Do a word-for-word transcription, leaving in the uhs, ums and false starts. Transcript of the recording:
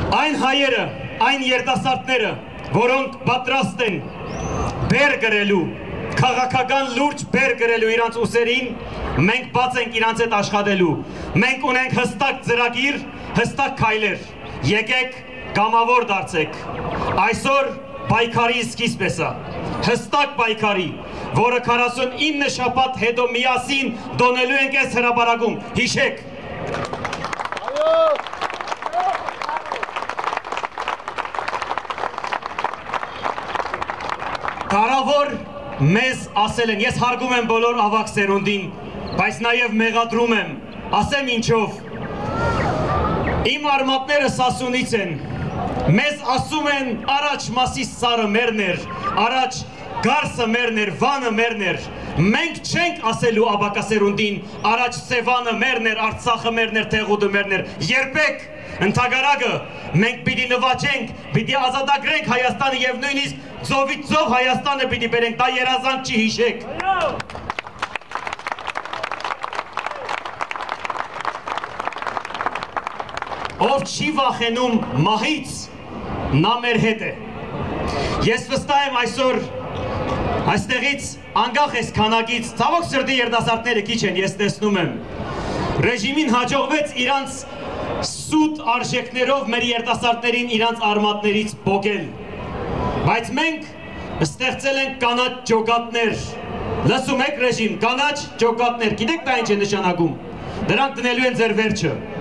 Այն հայերը, այն երիտասարդները, որոնք պատրաստ են բեր գրելու, քաղաքական լուրջ բեր գրելու իրանց ուսերին, մենք բաց ենք իրանց հետ աշխատելու։ Մենք ունենք հստակ ծրագիր, հստակ քայլեր։ Եկեք կամավոր դարձեք։ Այսօր պայքարի սկիզբն է, հստակ պայքարի, որը քառասունինը շաբաթ հետո միասին դոնելու ենք այս հրապարակում։ Հիշեք։ Կարավոր մեզ ասել են, ես հարգում եմ բոլոր ավագ սերունդին, բայց նաև մեղադրում եմ, ասեմ ինչով։ Իմ արմատները Սասունից են, մեզ ասում են առաջ Մասիս սարը մերն էր, առաջ Գարսը մերն էր, Վանը մերն էր։ Մենք չենք ասելու աբակասերունդին, առաջ Սևանը մերն էր, Արցախը մերն էր, Թեղուտը մերն էր։ Երբեք ընդհակառակը մենք պիտի նվաճենք, պիտի ազատագրենք Հայաստանը եւ նույնիսկ ծովից ծով Հայաստանը պիտի բերենք, դա երազանք չի, հիշեք։ Ով չի վախենում մահից, նա մեր հետ է։ Ես վստահ եմ այսօր այստեղից անկախ այս քանակից, ցավոք սրտի երիտասարդները քիչ են, ես տեսնում եմ։ Ռեժիմին հաջողվեց իրանց սուտ արժեքներով մեր երիտասարդներին իրանց արմատներից փոկել։ Բայց մենք ստեղծել ենք կանաչ ջոկատներ։ Լսում եք ռեժիմ, կանաչ ջոկատներ, գիտեք դա ինչ է նշանակում։ Դրանք դնելու են ձեր վերջը։